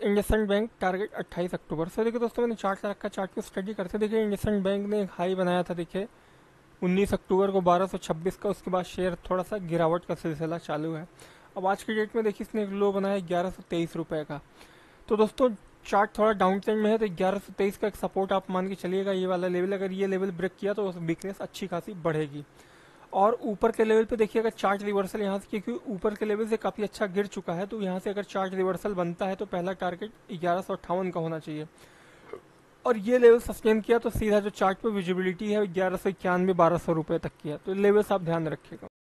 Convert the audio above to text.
IndusInd bank target 28 अक्टूबर से। देखिए दोस्तों मैंने चार्ट रखा, चार्ट को स्टडी करते देखिए इंडसइंड बैंक ने एक हाई बनाया था देखिए 19 अक्टूबर को 1226 का। उसके बाद शेयर थोड़ा सा गिरावट का सिलसिला चालू है। अब आज की डेट में देखिए इसने एक लो बनाया 1123 का। तो दोस्तों चार्ट थोड़ा डाउन ट्रेंड में है, तो 1123 का एक सपोर्ट आप मान के चलिएगा, ये वाला लेवल। अगर ये लेवल ब्रेक किया तो वीकनेस अच्छी खासी बढ़ेगी। और ऊपर के लेवल पे देखिए अगर चार्ट रिवर्सल यहाँ से, क्योंकि ऊपर के लेवल से काफ़ी अच्छा गिर चुका है, तो यहाँ से अगर चार्ट रिवर्सल बनता है तो पहला टारगेट 1158 का होना चाहिए। और ये लेवल सस्टेन किया तो सीधा जो चार्ट पे विजिबिलिटी है 1191 1200 रुपये तक की है। तो लेवल्स आप ध्यान रखिएगा।